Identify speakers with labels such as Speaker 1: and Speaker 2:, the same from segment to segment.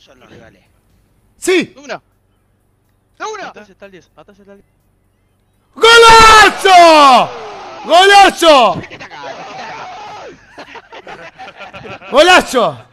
Speaker 1: son los rivales.
Speaker 2: ¡Sí!
Speaker 1: ¡Uno! ¡Uno!
Speaker 3: Atrás está el 10, atrás está el 10.
Speaker 2: ¡Golazo! ¡Golazo! ¡Golazo!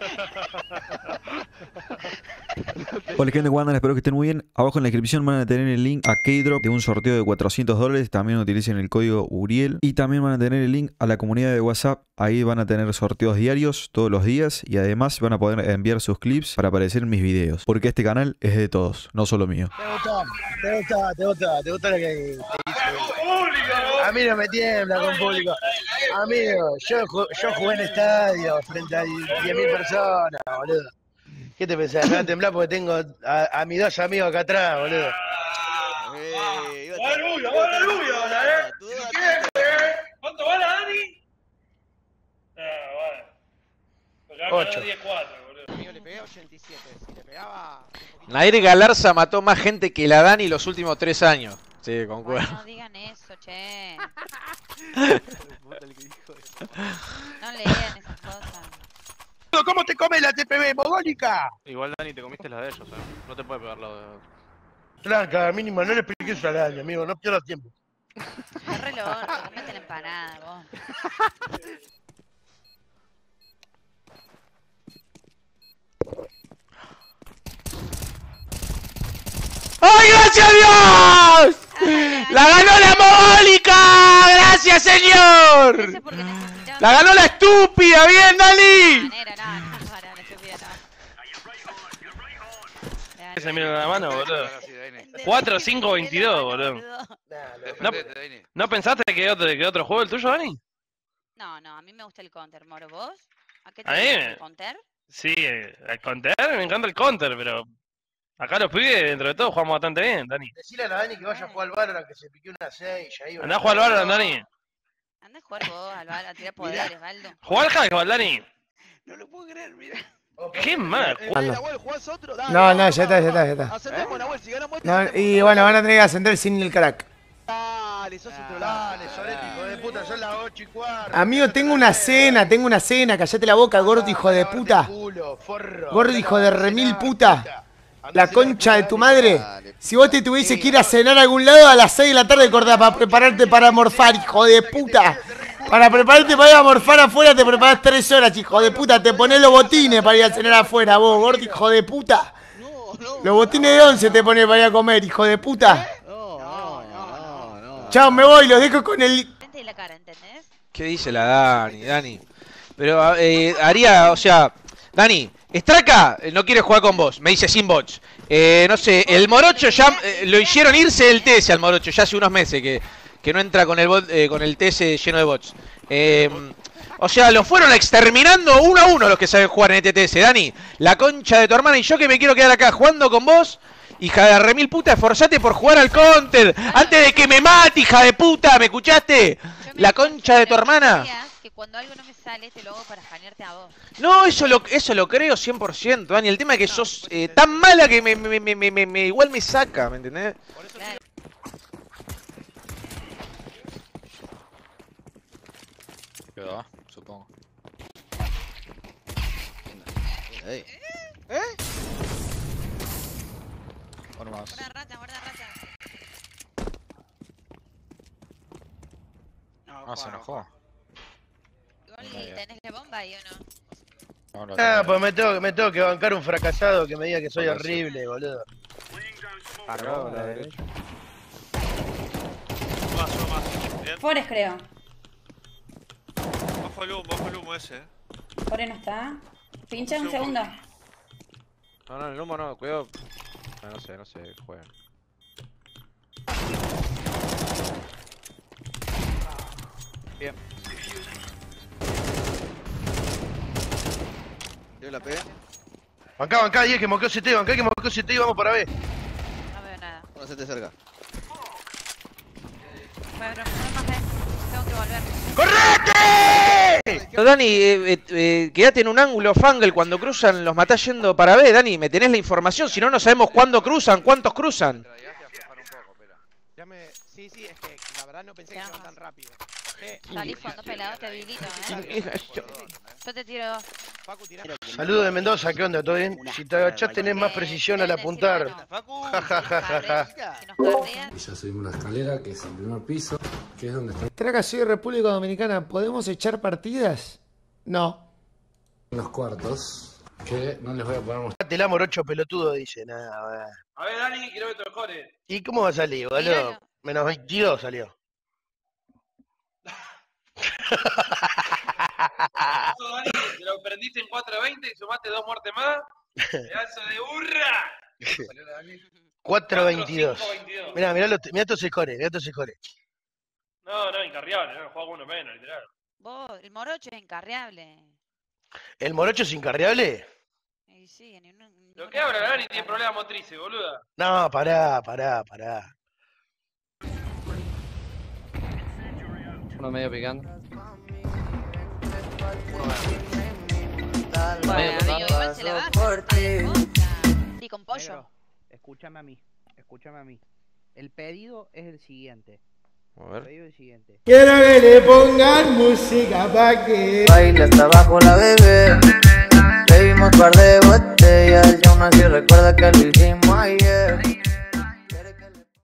Speaker 4: Hola gente, ¿cómo andan? Espero que estén muy bien. Abajo en la descripción van a tener el link a Keydrop de un sorteo de $400. También utilicen el código Uriel. Y también van a tener el link a la comunidad de WhatsApp. Ahí van a tener sorteos diarios, todos los días. Y además van a poder enviar sus clips para aparecer en mis videos. Porque este canal es de todos, no solo mío.
Speaker 5: ¿Te gustó lo que hice? A mí no me tiembla con público. Amigo, yo jugué en estadio frente a 10.000 personas, boludo. ¿Qué te pensás? Me va a temblar porque tengo a mis dos amigos acá atrás, boludo.
Speaker 6: ¡Aleluya! ¿Cuánto vale, Dani? Vale.
Speaker 5: 8.
Speaker 6: 10-4, boludo.
Speaker 1: Amigo, le pegué a 87. Si le pegaba.
Speaker 3: Nair Galarza mató más gente que la Dani los últimos 3 años. Sí, concuerdo.
Speaker 7: No digan eso, che. No lean esas cosas.
Speaker 5: ¿Cómo te comes la TPB, mogólica?
Speaker 8: Igual, Dani, te comiste las de ellos, no te puede pegar la de...
Speaker 5: Tranca, mínimo, no le expliqué eso al año, amigo, no pierdas tiempo.
Speaker 7: Es re loco, comete la empanada, vos.
Speaker 3: ¡Ay, gracias a Dios! ¡La ganó la mogólica! ¡Gracias, señor! ¡La ganó la estúpida! ¡Bien, Dani!
Speaker 6: Se mira la mano, boludo. 4, 5, 22, boludo. ¿No pensaste que otro juego el tuyo, Dani?
Speaker 7: No, a mí me gusta el counter, Moro. ¿Vos? ¿A qué te
Speaker 6: ¿A
Speaker 7: gusta
Speaker 6: mí?
Speaker 7: el counter?
Speaker 6: Sí, el counter, me encanta el counter, pero... Acá los pibes, dentro de todo, jugamos bastante bien, Dani.
Speaker 5: Decile a la Dani que vaya a jugar al Valorant, que se pique una 6 ahí.
Speaker 6: Andá a jugar al Valorant, Dani.
Speaker 7: Andá a jugar vos, Alvaro, a tirar poderes, Valdo.
Speaker 6: Jugá al hack, Dani.
Speaker 1: No lo puedo creer, mira.
Speaker 6: Qué mal.
Speaker 1: Nahuel, ¿jugás otro? Dale,
Speaker 2: No,
Speaker 1: vamos,
Speaker 2: ya está.
Speaker 1: Ascendemos, Nahuel, si ganamos este,
Speaker 2: No,
Speaker 1: hacemos
Speaker 2: y
Speaker 1: otro.
Speaker 2: bueno, van a tener que ascender sin el crack.
Speaker 1: Dale, sos un
Speaker 5: Dale, Solete, hijo de puta, son las 8:15.
Speaker 2: Amigo, tengo una cena, callate la boca, gordo hijo de puta. Gordo hijo de remil puta. La concha de tu madre. Si vos te tuviese que ir a cenar a algún lado a las 6 de la tarde, corta, para prepararte para morfar, hijo de puta. Para prepararte para ir a morfar afuera te preparás 3 horas, hijo de puta. Te pones los botines para ir a cenar afuera, vos, gordo hijo de puta. Los botines de 11 te pones para ir a comer, hijo de puta. Chao, me voy, los dejo con el...
Speaker 3: ¿Qué dice la Dani? Pero haría, o sea, Dani, Straka no quiere jugar con vos, me dice sin bots. No sé, el Morocho ya lo hicieron irse del TS al Morocho, ya hace unos meses que no entra con el bot, con el TS lleno de bots. O sea, lo fueron exterminando 1 a 1 los que saben jugar en este TS, Dani. La concha de tu hermana y yo que me quiero quedar acá jugando con vos. Hija de remil puta, esforzate por jugar al counter antes de que me mate, hija de puta, ¿me escuchaste? La concha de tu hermana.
Speaker 7: Que cuando algo no me sale, te lo hago para janearte a vos.
Speaker 3: No, eso lo creo 100%, Dani. El tema es que sos tan mala que igual me saca, ¿me entendés?
Speaker 7: Claro.
Speaker 8: Quedó, supongo. Uno más.
Speaker 7: Guarda rata.
Speaker 8: Ah, se enojó.
Speaker 7: Igual tenés la bomba ahí o no.
Speaker 8: No,
Speaker 5: Ah, pues me tengo que bancar un fracasado que me diga que soy horrible, boludo.
Speaker 8: Arriba, a la derecha.
Speaker 9: Más. Bien.
Speaker 10: Forest, creo.
Speaker 9: Bajo el humo ese,
Speaker 10: Forest no está. Pincha un segundo.
Speaker 3: No, el humo no, cuidado. No sé, juegan. Bien.
Speaker 1: Yo la pegué.
Speaker 5: Bancá, 10 que moqueó CT, y vamos para B.
Speaker 7: No veo nada.
Speaker 1: Uno se te cerca.
Speaker 7: Bueno, no más tengo que volver.
Speaker 5: ¡Correte!
Speaker 3: Pero Dani, quédate en un ángulo, Fangle, cuando cruzan los matás yendo para B, Dani, me tenés la información, si no, no sabemos cuándo cruzan, cuántos cruzan.
Speaker 5: Sí, sí, es que la verdad no pensé que iban tan rápido.
Speaker 7: Salís fondo pelado, te habilito, Yo te tiro.
Speaker 5: Facu, tirá.
Speaker 11: Saludos de Mendoza, ¿qué onda? ¿Todo bien? Si te agachás tenés más precisión al apuntar. Ja, ja, ja, ja, ja.
Speaker 12: Y ya subimos la escalera, que es el primer piso, que es donde están
Speaker 2: Traca, soy de República Dominicana. ¿Podemos echar partidas? No.
Speaker 12: los cuartos, que no les voy a poner mostrar.
Speaker 11: Te la morocho pelotudo, dice. Nada,
Speaker 6: A ver, Dani, kilómetros mejores.
Speaker 11: ¿Y cómo va a salir, boludo? Menos 22 salió.
Speaker 6: Eso, Dani, te lo prendiste en 4.20 y sumaste 2 muertes más. ¡Pedazo de burra!
Speaker 11: 4.22.
Speaker 6: 4.5.22.
Speaker 11: Mirá estos scores, mirá estos scores.
Speaker 6: No, incarriable, no, juega uno menos, literal.
Speaker 7: Vos, el morocho es incarriable.
Speaker 11: ¿El morocho es incarriable?
Speaker 7: Y sí,
Speaker 6: Lo que habla Dani tiene problemas motrices, boluda.
Speaker 11: No, pará.
Speaker 13: Uno medio picando.
Speaker 7: Bueno, amigo, igual se le baja. Y con pollo.
Speaker 14: Negro, escúchame a mí. El pedido es el siguiente.
Speaker 3: A ver.
Speaker 14: El pedido es el siguiente.
Speaker 2: Quiero que le pongan música pa' que
Speaker 15: baila hasta abajo la bebé. Bebimos par de botellas y aún así recuerda que lo hicimos ayer.